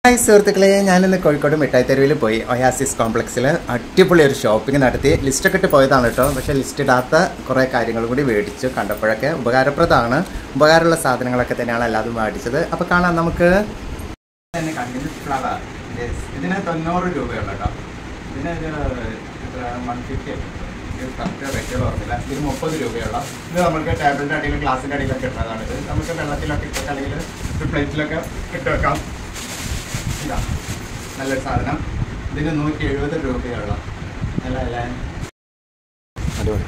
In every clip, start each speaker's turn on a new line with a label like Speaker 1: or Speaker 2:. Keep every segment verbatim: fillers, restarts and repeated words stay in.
Speaker 1: Hi സുഹൃത്തുക്കളെ, ഞാനിന്ന് കോഴിക്കോട് മിഠായി തെരുവിൽ പോയി ഒയാസിസ് കോംപ്ലക്സിൽ അടിപൊളി ഒരു ഷോപ്പിംഗ് നടത്തി. ലിസ്റ്റൊക്കെ ഇട്ട് പോയതാണ് കേട്ടോ. പക്ഷേ ലിസ്റ്റ് ഇടാത്ത കുറേ കാര്യങ്ങൾ കൂടി മേടിച്ചു. കണ്ടപ്പോഴൊക്കെ ഉപകാരപ്രദമാണ്. ഉപകാരമുള്ള സാധനങ്ങളൊക്കെ തന്നെയാണ് എല്ലാതും മേടിച്ചത്. അപ്പോൾ കാണാം നമുക്ക്. ഫ്ലവർ ഇതിന് തൊണ്ണൂറ് രൂപയുള്ള കേട്ടോ. ഇതിന് വൺ ഫിഫ്റ്റി കറക്റ്റ് റേറ്റുകൾ ഓർമ്മില്ല. ഇതിന് മുപ്പത് രൂപയുള്ള ഇത് നമുക്ക് ടേബിളിൻ്റെ അടിയിൽ ഗ്ലാസിൻ്റെ അടിയിലൊക്കെ ഇടുന്നതാണ്. ഇത് നമുക്ക് വെള്ളത്തിലൊക്കെ ഇട്ടൊക്കെ അല്ലെങ്കിൽ ഒരു പ്ലേറ്റിലൊക്കെ ഇട്ട് വെക്കാം. ഇതാ നല്ലൊരു സാധനം. ഇതിന് നൂറ്റി എഴുപത് രൂപയുള്ള നല്ല അല്ലേ, അടിപൊളി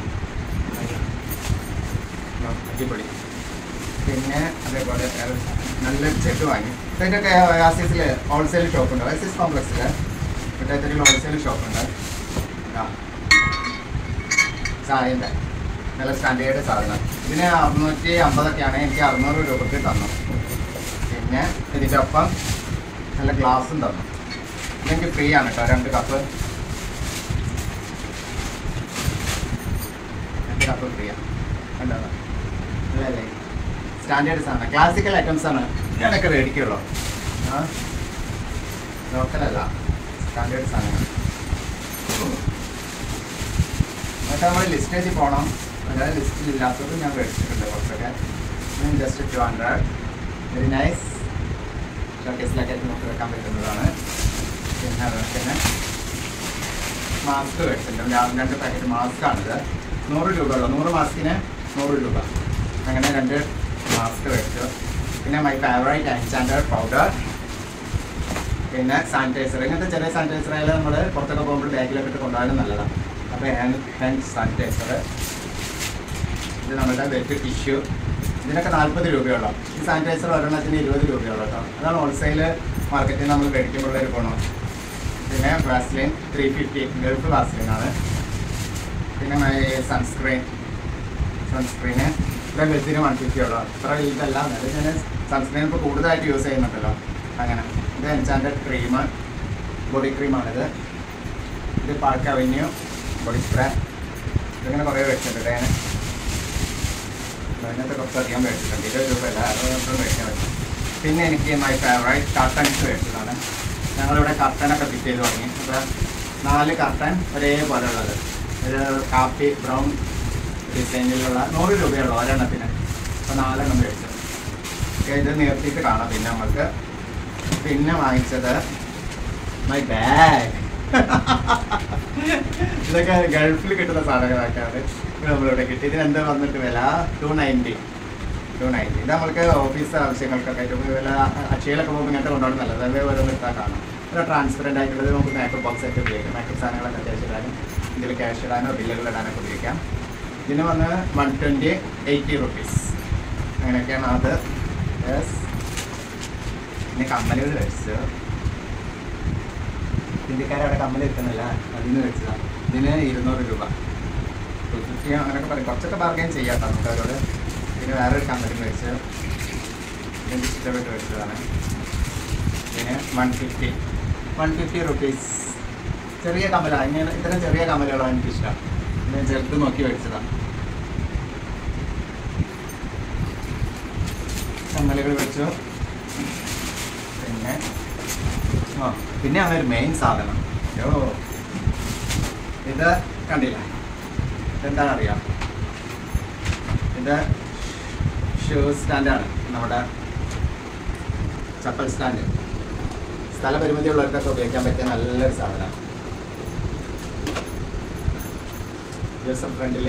Speaker 1: അടിപൊളി. പിന്നെ അതേപോലെ നല്ലൊരു ചെക്ക് വാങ്ങി. ഇതിൻ്റെയൊക്കെ ഒയാസിസിൽ ഹോൾസെയിൽ ഷോപ്പുണ്ട്. ഒയാസിസ് കോംപ്ലക്സിൽ മിഠായിത്തെരുവിൽ ഹോൾസെയിൽ ഷോപ്പുണ്ട്. ആ ചായൻ്റെ നല്ല സ്റ്റാൻഡേർഡ് സാധനം. ഇതിന് അറുന്നൂറ്റി അമ്പതൊക്കെയാണ്. എനിക്ക് അറുന്നൂറ് രൂപയ്ക്ക് തന്നു. പിന്നെ ഇതിൻ്റെ ഒപ്പം നല്ല ഗ്ലാസും തന്നു. ഇല്ലെങ്കിൽ ഫ്രീ ആണ് കേട്ടോ. രണ്ട് കപ്പ് രണ്ട് കപ്പ് ഫ്രീ ആണ്. കണ്ടോ അല്ലേ, സ്റ്റാൻഡേർഡ് സാധനം. ക്ലാസിക്കൽ ഐറ്റംസ് ആണ് ഞാനൊക്കെ മേടിക്കുള്ളൂ. ആ ലോക്കലല്ല, സ്റ്റാൻഡേർഡ് സാധനങ്ങൾ. എന്നിട്ട് നമ്മൾ ലിസ്റ്റേജിൽ പോകണം. അതായത് ലിസ്റ്റിൽ ഇല്ലാത്തത് ഞാൻ മേടിച്ചിട്ടുണ്ട് കുറച്ചൊക്കെ. Just two hundred very nice. ഷോക്കേസിലൊക്കെ നമുക്ക് വെക്കാൻ പറ്റുന്നതാണ്. പിന്നെ അതുപോലെ തന്നെ മാസ്ക് മേടിച്ചിട്ടുണ്ട്. രണ്ട് പാക്കറ്റ് മാസ്കാണിത്. നൂറ് രൂപ ഉള്ളൂ. നൂറ് മാസ്കിന് നൂറ് രൂപ. അങ്ങനെ രണ്ട് മാസ്ക് മേടിച്ചു. പിന്നെ മൈ ഫേവറേറ്റ് എൻചാൻഡഡ് പൗഡർ, പിന്നെ സാനിറ്റൈസർ. ഇങ്ങനത്തെ ചെറിയ സാനിറ്റൈസറുകൾ നമ്മൾ പുറത്തൊക്കെ പോകുമ്പോൾ ബാഗിലൊക്കെ ഇട്ട് കൊണ്ടുപോകാനും നല്ലതാണ്. അപ്പോൾ ഹാൻഡ് ഹാൻഡ് സാനിറ്റൈസർ. ഇത് നമ്മുടെ വെറ്റ് ടിഷ്യൂ. ഇതിനൊക്കെ നാൽപ്പത് രൂപയുള്ളൂ. ഈ സാനിറ്റൈസർ ഒരെണ്ണത്തിന് ഇരുപത് രൂപയുള്ളൂ കേട്ടോ. അതാണ് ഹോൾസെയിൽ മാർക്കറ്റിൽ നമ്മൾ മേടിക്കുമ്പോൾ ഒരു ഗുണം. പിന്നെ വാസ്ലിൻ ത്രീ ഫിഫ്റ്റി ഗൾഫ് വാസ്ലിനാണ്. പിന്നെ സൺസ്ക്രീൻ സൺസ്ക്രീന് ഇത്ര വെച്ചിന് വൺ ഫിഫ്റ്റി ഉള്ളൂ. അത്ര ഇതല്ല. അതായത് ഞാൻ സൺസ്ക്രീൻ ഇപ്പോൾ കൂടുതലായിട്ട് യൂസ് ചെയ്യുന്നുണ്ടല്ലോ. അങ്ങനെ ഇത് എൻചാൻഡഡ് ക്രീം, ബോഡി ക്രീമാണിത്. ഇത് പാർക്ക് അവന്യൂ ബോഡി സ്പ്രേ. ഇതിങ്ങനെ കുറേ വെച്ചിട്ടുണ്ട്. ഞാൻ അതിനകത്ത് കുറച്ചധികം മേടിച്ചിട്ടുണ്ട്. ഇരുപത് രൂപ അല്ല, അറുപത് രൂപ മേടിക്കാൻ പറ്റും. പിന്നെ എനിക്ക് മൈ ഫേവറേറ്റ് കർട്ടൻസ് മേടിച്ചതാണ്. ഞങ്ങളിവിടെ കർട്ടനൊക്കെ ഫിറ്റ് ചെയ്ത് തുടങ്ങി. അപ്പോൾ നാല് കർട്ടൻ ഒരേപോലെ ഉള്ളത്, ഒരു കാപ്പി ബ്രൗൺ ഡിസൈനിലുള്ള നൂറ് രൂപയുള്ളൂ ഒരെണ്ണത്തിന്. അപ്പോൾ നാലെണ്ണം മേടിച്ചത്. ഇത് നിർത്തിയിട്ട് കാണാം. പിന്നെ നമുക്ക് പിന്നെ വാങ്ങിച്ചത് മൈ ബാഗ്. ഇതൊക്കെ ഗൾഫിൽ കിട്ടുന്ന സാധനങ്ങളൊക്കെ അത് നമ്മളിവിടെ കിട്ടി. ഇതിന് എന്താ വന്നിട്ട് വില ടു നയൻറ്റി ടു നയൻറ്റി. ഇത് നമ്മൾക്ക് ഓഫീസ് ആവശ്യങ്ങൾക്കൊക്കെ ആയിട്ട് വില അക്ഷയയിലൊക്കെ പോകുമ്പോൾ ഇങ്ങനത്തെ കൊണ്ടുപോകണം നല്ലത്. അതേ ഓരോ നിർത്താൻ കാണാം. ഒരു ട്രാൻസ്പെറൻ്റ് ആയിട്ടുള്ളത് നമുക്ക് മേക്കപ്പ് ബോക്സ് ആയിട്ട് ഉപയോഗിക്കാം. മേക്കപ്പ് സാധനങ്ങളൊക്കെ അത്യാവശ്യം ഇടാനും ഇതിൽ ക്യാഷ് ഇടാനോ ബില്ലുകൾ ഇടാനൊക്കെ ഉപയോഗിക്കാം. ഇതിന് വന്ന് വൺ ട്വൻറ്റി എയ്റ്റി റുപ്പീസ് അങ്ങനെയൊക്കെയാണ് അത്. യെസ്. പിന്നെ കമ്മലുകൾ മേടിച്ചു. ഇന്ത്യക്കാരവിടെ കമ്മൽ കിട്ടുന്നില്ല, അതിന് മേടിച്ചതാണ്. ഇതിന് ഇരുന്നൂറ് രൂപ ടു ഫിഫ്റ്റി അങ്ങനെയൊക്കെ പറയും. കുറച്ചൊക്കെ ബാർഗൈൻ ചെയ്യാം നമുക്ക് അവരോട്. പിന്നെ വേറൊരു കമ്പനി മേടിച്ച് ഇതിൻ്റെ ഇഷ്ടപ്പെട്ട് മേടിച്ചതാണ്. ഇതിന് one fifty one fifty rupees. ചെറിയ കമ്മലാണ്. ഇങ്ങനെ ഇത്തരം ചെറിയ കമ്മലുകളാണ് എനിക്കിഷ്ടം. ഇതിന് ചെറുത് നോക്കി മേടിച്ചതാണ്. കമ്മലുകൾ മേടിച്ചു. പിന്നെ ആ പിന്നെ അങ്ങനെ ഒരു മെയിൻ സാധനം, യോ ഇത് കണ്ടില്ല, ഇതെന്താണ് അറിയാം? ഇത് ഷൂ സ്റ്റാൻഡാണ്. നമ്മുടെ ചപ്പൽ സ്റ്റാൻഡ്. സ്ഥലപരിമിതി ഉള്ളവർക്കൊക്കെ ഉപയോഗിക്കാൻ പറ്റിയ നല്ലൊരു സാധനമാണ്. ദിവസം ഫ്രണ്ടിൽ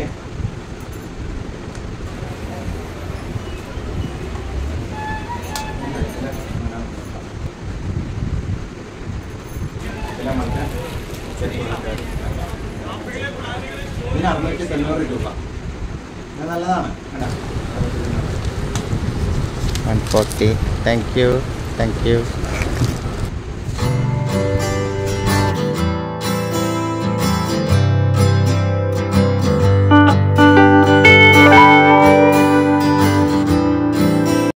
Speaker 1: ഇതിന് അറുന്നൂറ്റി തൊണ്ണൂറ് രൂപ. ഇത് നല്ലതാണ്. One forty. Thank you thank U